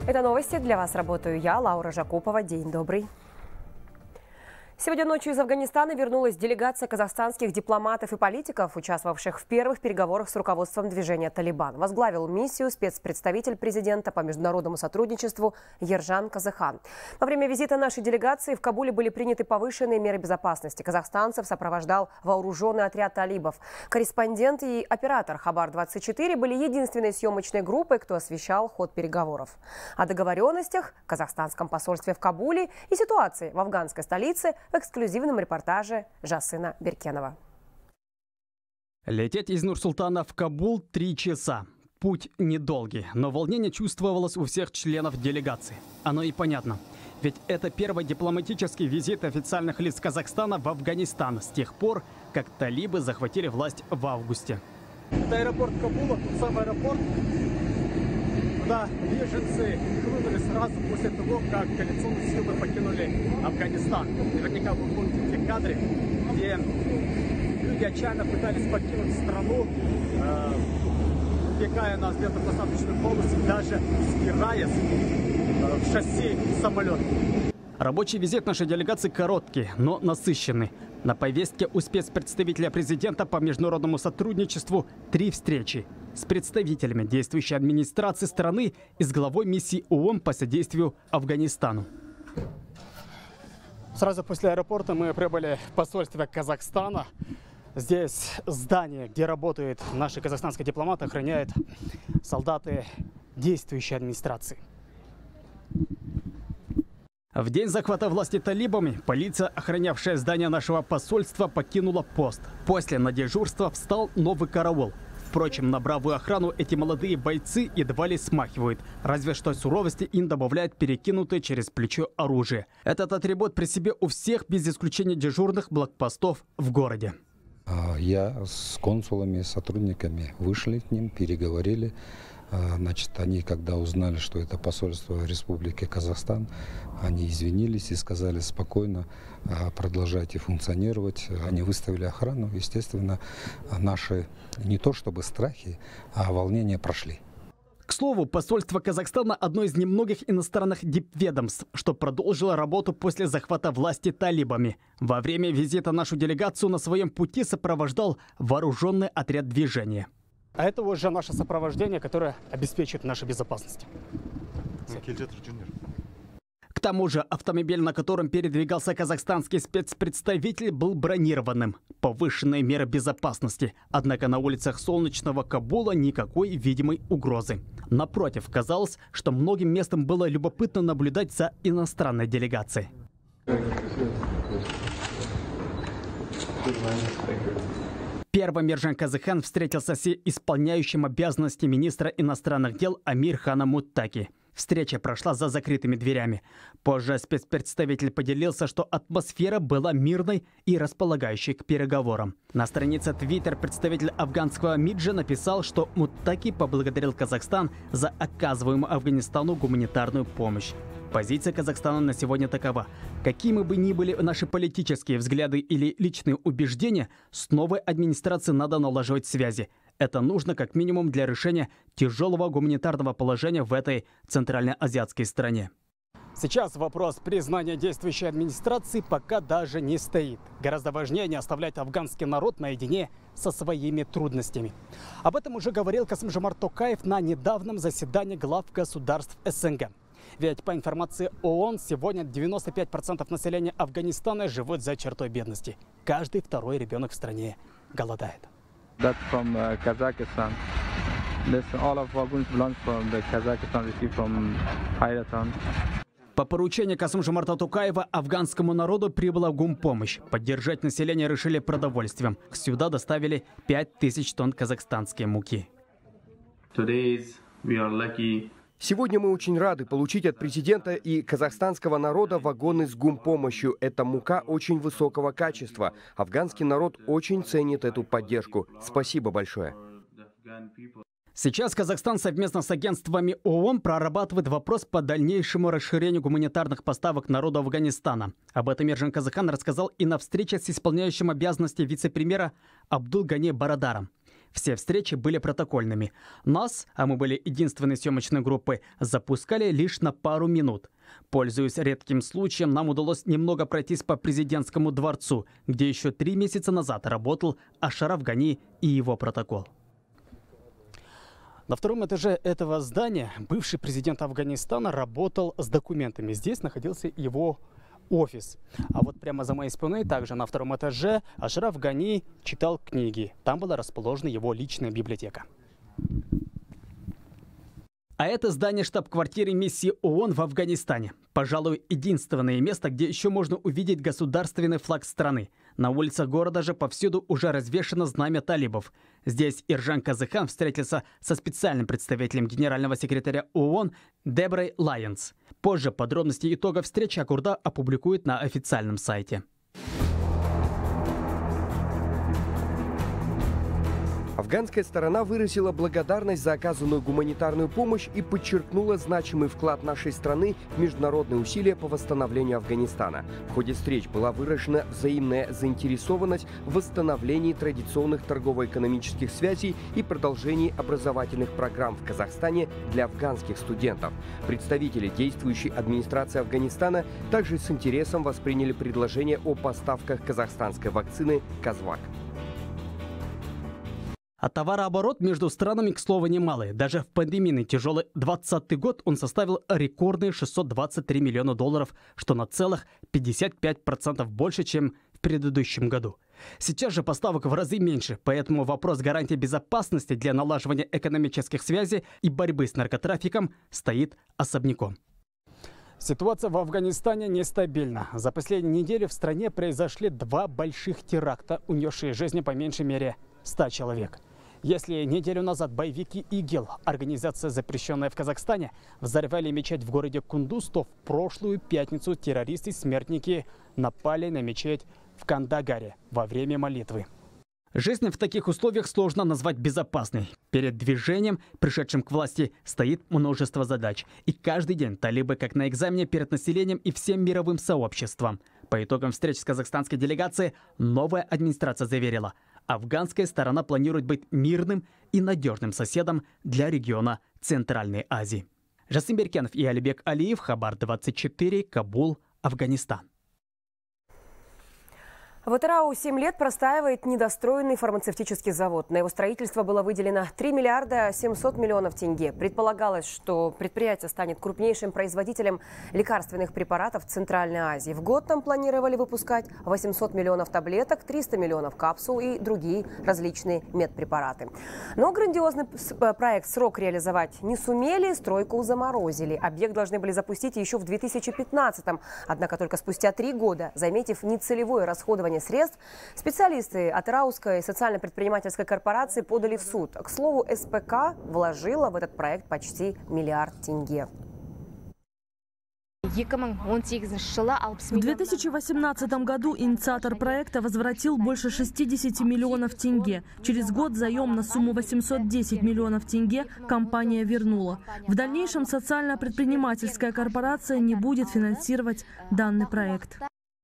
Это новости. Для вас работаю я, Лаура Жакупова. День добрый. Сегодня ночью из Афганистана вернулась делегация казахстанских дипломатов и политиков, участвовавших в первых переговорах с руководством движения «Талибан». Возглавил миссию спецпредставитель президента по международному сотрудничеству Ержан Казыхан. Во время визита нашей делегации в Кабуле были приняты повышенные меры безопасности. Казахстанцев сопровождал вооруженный отряд талибов. Корреспондент и оператор Хабар-24 были единственной съемочной группой, кто освещал ход переговоров. О договоренностях в казахстанском посольстве в Кабуле и ситуации в афганской столице в эксклюзивном репортаже Жасына Беркенова. Лететь из Нур-Султана в Кабул 3 часа. Путь недолгий, но волнение чувствовалось у всех членов делегации. Оно и понятно. Ведь это первый дипломатический визит официальных лиц Казахстана в Афганистан с тех пор, как талибы захватили власть в августе. Это аэропорт Кабула, тот самый аэропорт, куда беженцы хлынули сразу после того, как коалиционные силы покинули Афганистан. Наверняка вы помните те кадры, где люди отчаянно пытались покинуть страну, убегая на взлетно-посадочную полосу, даже спираясь в шасси самолета. Рабочий визит нашей делегации короткий, но насыщенный. На повестке у спецпредставителя президента по международному сотрудничеству 3 встречи с представителями действующей администрации страны и с главой миссии ООН по содействию Афганистану. Сразу после аэропорта мы прибыли в посольство Казахстана. Здесь здание, где работают наши казахстанские дипломаты, охраняют солдаты действующей администрации. В день захвата власти талибами полиция, охранявшая здание нашего посольства, покинула пост. После на дежурство встал новый караул. Впрочем, на бравую охрану эти молодые бойцы едва ли смахивают. Разве что суровости им добавляет перекинутое через плечо оружие. Этот атрибут при себе у всех, без исключения дежурных блокпостов в городе. Я с консулами, сотрудниками вышли к ним, переговорили. Значит, они, когда узнали, что это посольство Республики Казахстан, они извинились и сказали: спокойно продолжайте функционировать. Они выставили охрану. Естественно, наши не то чтобы страхи, а волнения прошли. К слову, посольство Казахстана – одно из немногих иностранных дипведомств, что продолжило работу после захвата власти талибами. Во время визита нашу делегацию на своем пути сопровождал вооруженный отряд движения. А это уже наше сопровождение, которое обеспечит нашу безопасность. К тому же автомобиль, на котором передвигался казахстанский спецпредставитель, был бронированным. Повышенные меры безопасности. Однако на улицах солнечного Кабула никакой видимой угрозы. Напротив, казалось, что многим местом было любопытно наблюдать за иностранной делегацией. Первым Ержан Казыхан встретился с исполняющим обязанности министра иностранных дел Амир Ханом Муттаки. Встреча прошла за закрытыми дверями. Позже спецпредставитель поделился, что атмосфера была мирной и располагающей к переговорам. На странице Twitter представитель афганского МИДжа написал, что Муттаки поблагодарил Казахстан за оказываемую Афганистану гуманитарную помощь. Позиция Казахстана на сегодня такова. Какими бы ни были наши политические взгляды или личные убеждения, с новой администрацией надо налаживать связи. Это нужно как минимум для решения тяжелого гуманитарного положения в этой центральноазиатской стране. Сейчас вопрос признания действующей администрации пока даже не стоит. Гораздо важнее не оставлять афганский народ наедине со своими трудностями. Об этом уже говорил Касым-Жомарт Токаев на недавнем заседании глав государств СНГ. Ведь по информации ООН, сегодня 95% населения Афганистана живут за чертой бедности. Каждый второй ребенок в стране голодает. По поручению Касым-Жомарта Токаева афганскому народу прибыла гумпомощь. Поддержать население решили продовольствием. Сюда доставили 5000 тонн казахстанской муки. Сегодня мы очень рады получить от президента и казахстанского народа вагоны с гумпомощью. Это мука очень высокого качества. Афганский народ очень ценит эту поддержку. Спасибо большое. Сейчас Казахстан совместно с агентствами ООН прорабатывает вопрос по дальнейшему расширению гуманитарных поставок народу Афганистана. Об этом Ержан Казыхан рассказал и на встрече с исполняющим обязанности вице-премьера Абдулгани Барадаром. Все встречи были протокольными. Нас, а мы были единственной съемочной группой, запускали лишь на пару минут. Пользуясь редким случаем, нам удалось немного пройтись по президентскому дворцу, где еще 3 месяца назад работал Ашраф Гани и его протокол. На втором этаже этого здания бывший президент Афганистана работал с документами. Здесь находился его офис. А вот прямо за моей спиной, также на втором этаже, Ашраф Гани читал книги. Там была расположена его личная библиотека. А это здание штаб-квартиры миссии ООН в Афганистане. Пожалуй, единственное место, где еще можно увидеть государственный флаг страны. На улицах города же повсюду уже развешено знамя талибов. Здесь Иржан Казыхан встретился со специальным представителем генерального секретаря ООН Деброй Лайенс. Позже подробности итогов встречи Акурда опубликует на официальном сайте. Афганская сторона выразила благодарность за оказанную гуманитарную помощь и подчеркнула значимый вклад нашей страны в международные усилия по восстановлению Афганистана. В ходе встреч была выражена взаимная заинтересованность в восстановлении традиционных торгово-экономических связей и продолжении образовательных программ в Казахстане для афганских студентов. Представители действующей администрации Афганистана также с интересом восприняли предложение о поставках казахстанской вакцины «Казвак». А товарооборот между странами, к слову, немалый. Даже в пандемийный тяжелый 2020 год он составил рекордные $623 миллиона, что на целых 55% больше, чем в предыдущем году. Сейчас же поставок в разы меньше, поэтому вопрос гарантии безопасности для налаживания экономических связей и борьбы с наркотрафиком стоит особняком. Ситуация в Афганистане нестабильна. За последнюю неделю в стране произошли 2 больших теракта, унесшие жизни по меньшей мере 100 человек. Если неделю назад боевики ИГИЛ, организация, запрещенная в Казахстане, взорвали мечеть в городе Кундуз, то в прошлую пятницу террористы-смертники напали на мечеть в Кандагаре во время молитвы. Жизнь в таких условиях сложно назвать безопасной. Перед движением, пришедшим к власти, стоит множество задач. И каждый день талибы как на экзамене перед населением и всем мировым сообществом. По итогам встреч с казахстанской делегацией новая администрация заверила, афганская сторона планирует быть мирным и надежным соседом для региона Центральной Азии. Жасим Беркенов и Алибек Алиев, Хабар 24, Кабул, Афганистан. В Атырау 7 лет простаивает недостроенный фармацевтический завод. На его строительство было выделено 3 миллиарда 700 миллионов тенге. Предполагалось, что предприятие станет крупнейшим производителем лекарственных препаратов в Центральной Азии. В год там планировали выпускать 800 миллионов таблеток, 300 миллионов капсул и другие различные медпрепараты. Но грандиозный проект срок реализовать не сумели, стройку заморозили. Объект должны были запустить еще в 2015-м. Однако только спустя 3 года, заметив нецелевое расходование средств, специалисты Атырауской социально-предпринимательской корпорации подали в суд. К слову, СПК вложила в этот проект почти 1 миллиард тенге. В 2018 году инициатор проекта возвратил больше 60 миллионов тенге. Через год заем на сумму 810 миллионов тенге компания вернула. В дальнейшем социально-предпринимательская корпорация не будет финансировать данный проект.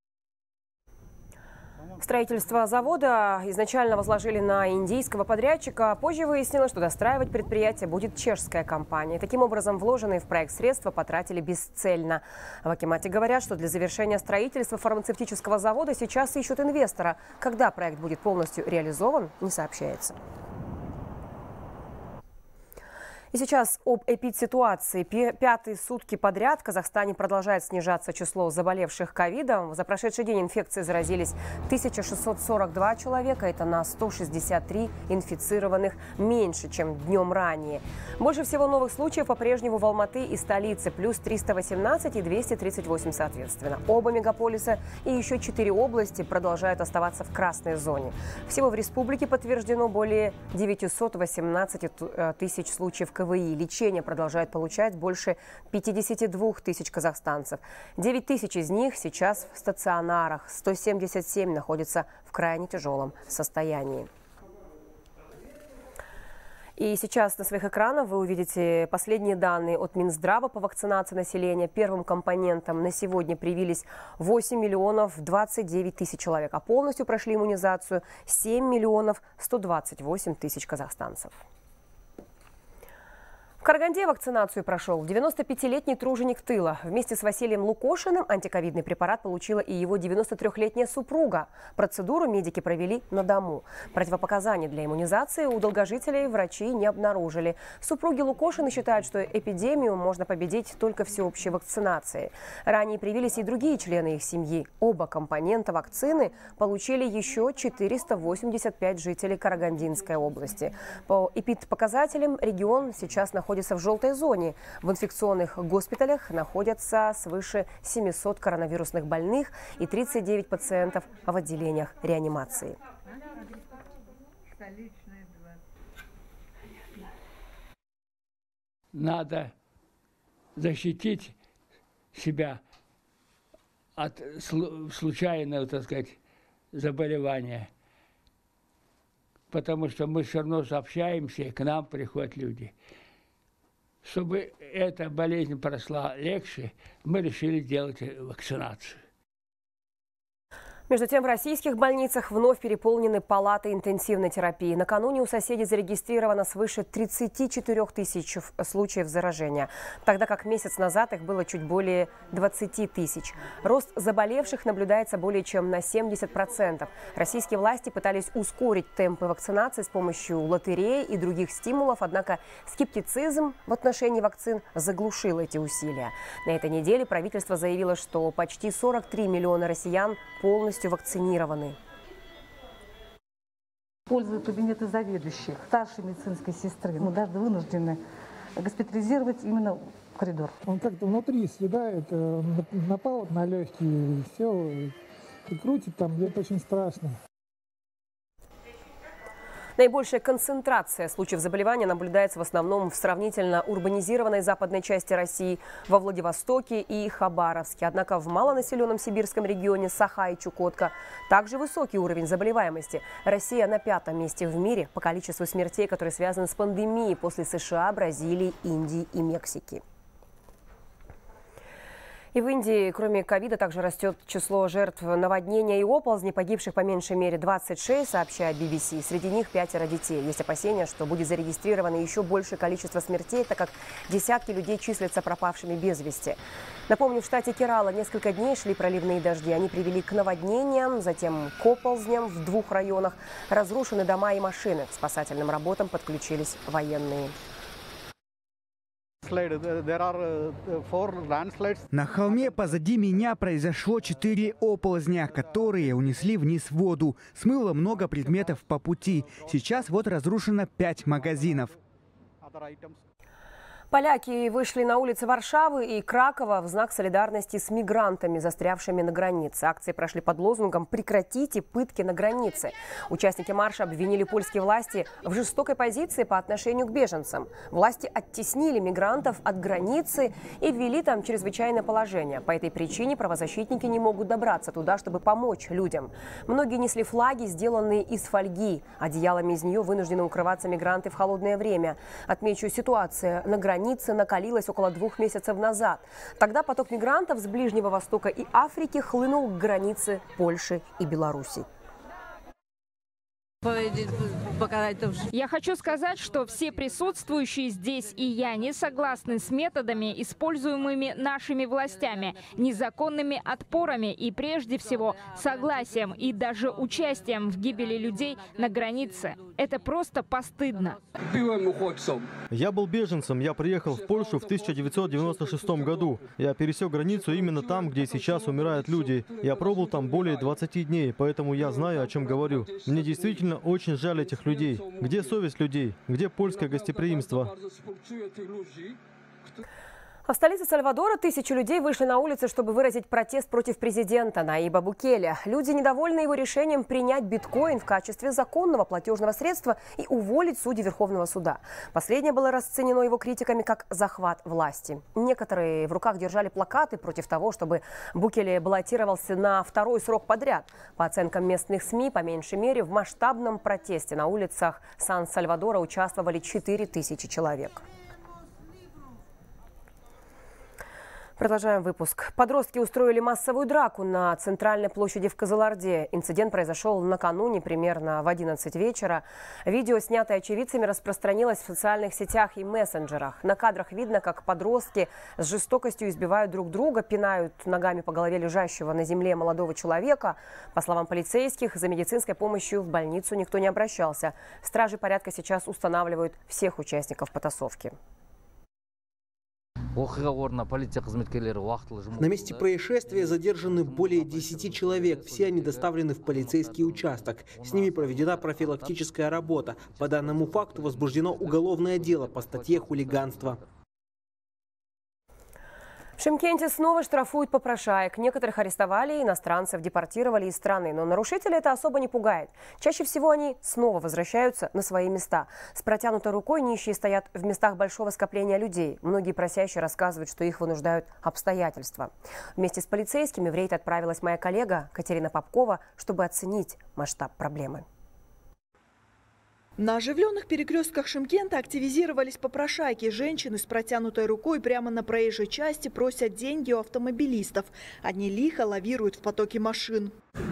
Строительство завода изначально возложили на индийского подрядчика, а позже выяснилось, что достраивать предприятие будет чешская компания. Таким образом, вложенные в проект средства потратили бесцельно. В акимате говорят, что для завершения строительства фармацевтического завода сейчас ищут инвестора. Когда проект будет полностью реализован, не сообщается. И сейчас об эпидситуации. 5-е сутки подряд в Казахстане продолжает снижаться число заболевших ковидом. За прошедший день инфекцией заразились 1642 человека. Это на 163 инфицированных меньше, чем днем ранее. Больше всего новых случаев по-прежнему в Алматы и столице. Плюс 318 и 238 соответственно. Оба мегаполиса и еще 4 области продолжают оставаться в красной зоне. Всего в республике подтверждено более 918 тысяч случаев ковида. Лечение продолжает получать больше 52 тысяч казахстанцев. 9 тысяч из них сейчас в стационарах. 177 находятся в крайне тяжелом состоянии. И сейчас на своих экранах вы увидите последние данные от Минздрава по вакцинации населения. Первым компонентом на сегодня привились 8 миллионов 29 тысяч человек, а полностью прошли иммунизацию 7 миллионов 128 тысяч казахстанцев. В Караганде вакцинацию прошел 95-летний труженик тыла. Вместе с Василием Лукошиным антиковидный препарат получила и его 93-летняя супруга. Процедуру медики провели на дому. Противопоказаний для иммунизации у долгожителей врачи не обнаружили. Супруги Лукошины считают, что эпидемию можно победить только всеобщей вакцинацией. Ранее привились и другие члены их семьи. Оба компонента вакцины получили еще 485 жителей Карагандинской области. По эпидпоказателям регион сейчас находится в желтой зоне. В инфекционных госпиталях находятся свыше 700 коронавирусных больных и 39 пациентов в отделениях реанимации. Надо защитить себя от случайного, так сказать, заболевания. Потому что мы все равно сообщаемся, и к нам приходят люди. Чтобы эта болезнь прошла легче, мы решили делать вакцинацию. Между тем, в российских больницах вновь переполнены палаты интенсивной терапии. Накануне у соседей зарегистрировано свыше 34 тысяч случаев заражения, тогда как месяц назад их было чуть более 20 тысяч. Рост заболевших наблюдается более чем на 70%. Российские власти пытались ускорить темпы вакцинации с помощью лотереи и других стимулов, однако скептицизм в отношении вакцин заглушил эти усилия. На этой неделе правительство заявило, что почти 43 миллиона россиян полностью вакцинированы. Пользуют кабинеты заведующих, старшей медицинской сестры. Мы даже вынуждены госпитализировать именно в коридор. Он как-то внутри съедает, напал на легкие, и все, и крутит там, где-то очень страшно. Наибольшая концентрация случаев заболевания наблюдается в основном в сравнительно урбанизированной западной части России, во Владивостоке и Хабаровске. Однако в малонаселенном сибирском регионе Саха и Чукотка также высокий уровень заболеваемости. Россия на 5-м месте в мире по количеству смертей, которые связаны с пандемией, после США, Бразилии, Индии и Мексики. И в Индии, кроме ковида, также растет число жертв наводнения и оползней, погибших по меньшей мере 26, сообщает BBC. Среди них 5 детей. Есть опасения, что будет зарегистрировано еще большее количество смертей, так как десятки людей числятся пропавшими без вести. Напомню, в штате Керала несколько дней шли проливные дожди. Они привели к наводнениям, затем к оползням в 2 районах. Разрушены дома и машины. К спасательным работам подключились военные. На холме позади меня произошло 4 оползня, которые унесли вниз воду. Смыло много предметов по пути. Сейчас вот разрушено 5 магазинов. Поляки вышли на улицы Варшавы и Кракова в знак солидарности с мигрантами, застрявшими на границе. Акции прошли под лозунгом «Прекратите пытки на границе». Участники марша обвинили польские власти в жестокой позиции по отношению к беженцам. Власти оттеснили мигрантов от границы и ввели там чрезвычайное положение. По этой причине правозащитники не могут добраться туда, чтобы помочь людям. Многие несли флаги, сделанные из фольги. Одеялами из нее вынуждены укрываться мигранты в холодное время. Отмечу, ситуация на границе накалилась около 2 месяцев назад. Тогда поток мигрантов с Ближнего Востока и Африки хлынул к границе Польши и Беларуси. Я хочу сказать, что все присутствующие здесь и я не согласны с методами, используемыми нашими властями, незаконными отпорами и, прежде всего, согласием и даже участием в гибели людей на границе. Это просто постыдно. Я был беженцем. Я приехал в Польшу в 1996 году. Я пересек границу именно там, где сейчас умирают люди. Я пробыл там более 20 дней, поэтому я знаю, о чем говорю. Мне действительно очень жаль этих людей. Где совесть людей? Где польское гостеприимство? А в столице Сальвадора тысячи людей вышли на улицы, чтобы выразить протест против президента Наиба Букеле. Люди недовольны его решением принять биткоин в качестве законного платежного средства и уволить судей Верховного суда. Последнее было расценено его критиками как захват власти. Некоторые в руках держали плакаты против того, чтобы Букеле баллотировался на второй срок подряд. По оценкам местных СМИ, по меньшей мере, в масштабном протесте на улицах Сан-Сальвадора участвовали 4000 человек. Продолжаем выпуск. Подростки устроили массовую драку на центральной площади в Кызылорде. Инцидент произошел накануне, примерно в 11 вечера. Видео, снятое очевидцами, распространилось в социальных сетях и мессенджерах. На кадрах видно, как подростки с жестокостью избивают друг друга, пинают ногами по голове лежащего на земле молодого человека. По словам полицейских, за медицинской помощью в больницу никто не обращался. Стражи порядка сейчас устанавливают всех участников потасовки. На месте происшествия задержаны более 10 человек. Все они доставлены в полицейский участок. С ними проведена профилактическая работа. По данному факту возбуждено уголовное дело по статье «Хулиганство». В Шымкенте снова штрафуют попрошаек. Некоторых арестовали, иностранцев депортировали из страны. Но нарушителей это особо не пугает. Чаще всего они снова возвращаются на свои места. С протянутой рукой нищие стоят в местах большого скопления людей. Многие просящие рассказывают, что их вынуждают обстоятельства. Вместе с полицейскими в рейд отправилась моя коллега Катерина Попкова, чтобы оценить масштаб проблемы. На оживленных перекрестках Шымкента активизировались попрошайки. Женщины с протянутой рукой прямо на проезжей части просят деньги у автомобилистов. Они лихо лавируют в потоке машин.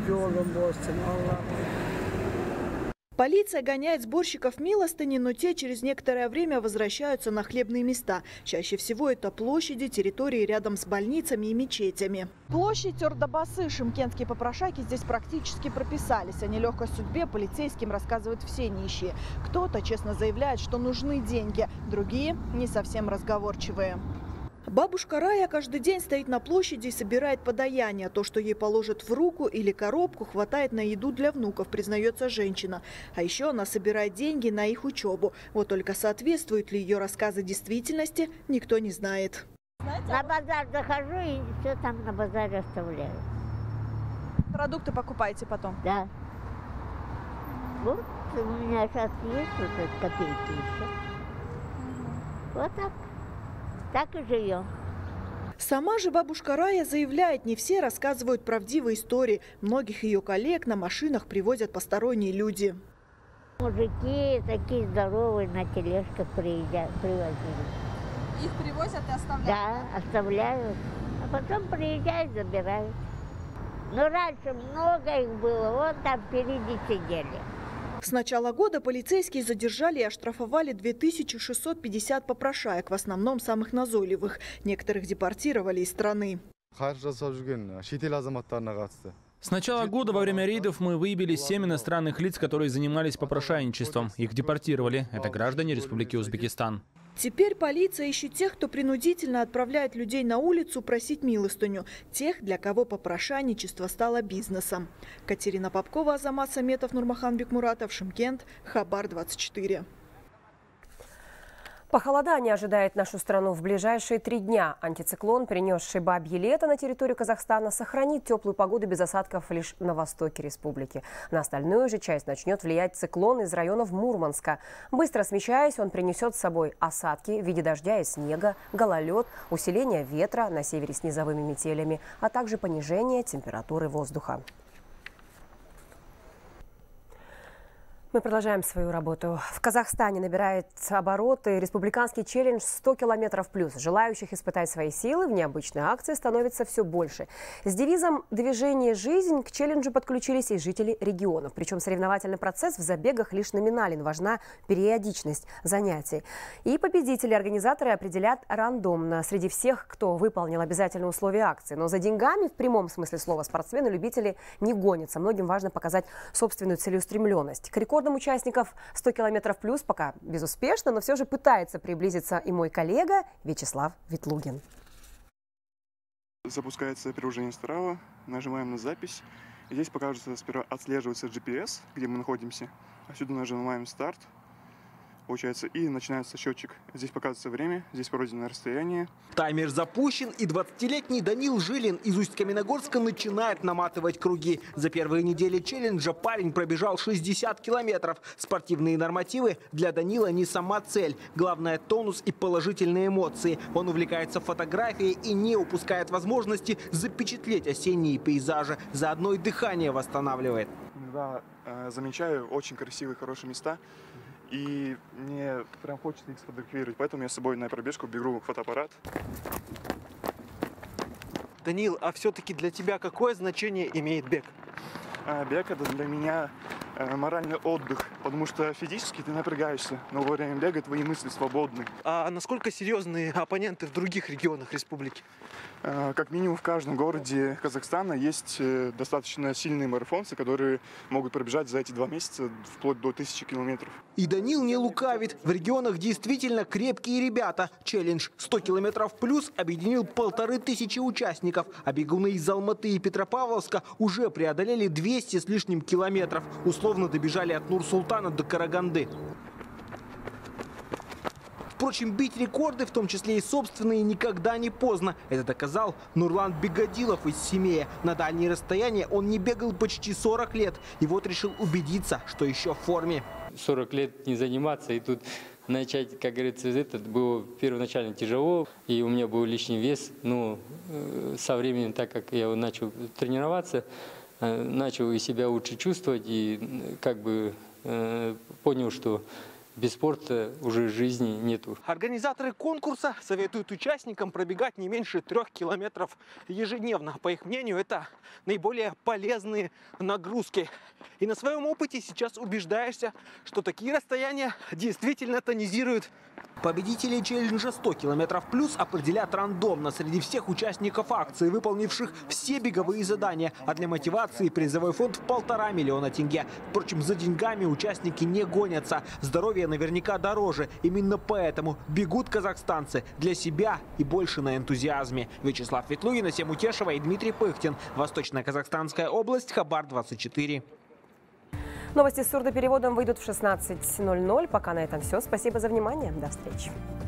Полиция гоняет сборщиков милостыни, но те через некоторое время возвращаются на хлебные места. Чаще всего это площади, территории рядом с больницами и мечетями. Площадь Ордабасы. Шымкентские попрошайки здесь практически прописались. О нелегкой судьбе полицейским рассказывают все нищие. Кто-то честно заявляет, что нужны деньги, другие не совсем разговорчивые. Бабушка Рая каждый день стоит на площади и собирает подаяние. То, что ей положат в руку или коробку, хватает на еду для внуков, признается женщина. А еще она собирает деньги на их учебу. Вот только соответствуют ли ее рассказы действительности, никто не знает. На базар захожу и все там на базаре оставляю. Продукты покупаете потом? Да. Вот у меня сейчас есть вот эти копейки еще. Вот так. Так и живем. Сама же бабушка Рая заявляет, не все рассказывают правдивые истории. Многих ее коллег на машинах привозят посторонние люди. Мужики такие здоровые на тележках привозили. Их привозят и оставляют? Да, оставляют. А потом приезжают, забирают. Но раньше много их было, вот там впереди сидели. С начала года полицейские задержали и оштрафовали 2650 попрошаек, в основном самых назойливых. Некоторых депортировали из страны. С начала года во время рейдов мы выявили 7 иностранных лиц, которые занимались попрошайничеством. Их депортировали. Это граждане Республики Узбекистан. Теперь полиция ищет тех, кто принудительно отправляет людей на улицу просить милостыню. Тех, для кого попрошайничество стало бизнесом. Катерина Попкова, Азамат Саметов, Нурмахан Бекмуратов, Шымкент, Хабар 24. Похолодание ожидает нашу страну в ближайшие 3 дня. Антициклон, принесший бабье лето на территорию Казахстана, сохранит теплую погоду без осадков лишь на востоке республики. На остальную же часть начнет влиять циклон из районов Мурманска. Быстро смещаясь, он принесет с собой осадки в виде дождя и снега, гололед, усиление ветра на севере с низовыми метелями, а также понижение температуры воздуха. Мы продолжаем свою работу. В Казахстане набирает обороты республиканский челлендж «100 километров плюс». Желающих испытать свои силы в необычной акции становится все больше. С девизом «Движение жизнь» к челленджу подключились и жители регионов. Причем соревновательный процесс в забегах лишь номинален. Важна периодичность занятий. И победители организаторы определят рандомно среди всех, кто выполнил обязательные условия акции. Но за деньгами, в прямом смысле слова, спортсмены-любители не гонятся. Многим важно показать собственную целеустремленность. К рекордам участников 100 километров плюс пока безуспешно, но все же пытается приблизиться и мой коллега Вячеслав Ветлугин. Запускается приложение Strava, нажимаем на запись. Здесь покажется, сперва отслеживается GPS, где мы находимся. Отсюда нажимаем старт. получается, и начинается счетчик. Здесь показывается время, здесь пройденное расстояние. Таймер запущен, и 20-летний Данил Жилин из Усть-Каменогорска начинает наматывать круги. За первые недели челленджа парень пробежал 60 километров. Спортивные нормативы для Данила не сама цель. Главное – тонус и положительные эмоции. Он увлекается фотографией и не упускает возможности запечатлеть осенние пейзажи. Заодно и дыхание восстанавливает. Иногда замечаю очень красивые, хорошие места. И мне прям хочется их сфотографировать, поэтому я с собой на пробежку беру фотоаппарат. Данил, а все-таки для тебя какое значение имеет бег? Бег – это для меня моральный отдых, потому что физически ты напрягаешься, но во время бега твои мысли свободны. А насколько серьезные оппоненты в других регионах республики? Как минимум в каждом городе Казахстана есть достаточно сильные марафонцы, которые могут пробежать за эти 2 месяца вплоть до 1000 километров. И Данил не лукавит. В регионах действительно крепкие ребята. Челлендж 100 километров плюс объединил 1500 участников. А бегуны из Алматы и Петропавловска уже преодолели 200 с лишним километров. Условно добежали от Нур-Султана до Караганды. Впрочем, бить рекорды, в том числе и собственные, никогда не поздно. Это доказал Нурлан Бегадилов из Семея. На дальние расстояния он не бегал почти 40 лет. И вот решил убедиться, что еще в форме. 40 лет не заниматься, и тут начать, как говорится, это было первоначально тяжело. И у меня был лишний вес. Но со временем, так как я начал тренироваться, начал и себя лучше чувствовать. И как бы понял, что без спорта уже жизни нету. Организаторы конкурса советуют участникам пробегать не меньше 3 километров ежедневно. По их мнению, это наиболее полезные нагрузки. И на своем опыте сейчас убеждаешься, что такие расстояния действительно тонизируют. Победителей челленджа 100 километров плюс определят рандомно среди всех участников акции, выполнивших все беговые задания. А для мотивации призовой фонд в 1,5 миллиона тенге. Впрочем, за деньгами участники не гонятся. Здоровье наверняка дороже. Именно поэтому бегут казахстанцы для себя и больше на энтузиазме. Вячеслав Ветлугин, Асем Утешева и Дмитрий Пыхтин. Восточная Казахстанская область, Хабар 24. Новости с сурдопереводом выйдут в 16:00. Пока на этом все. Спасибо за внимание. До встречи.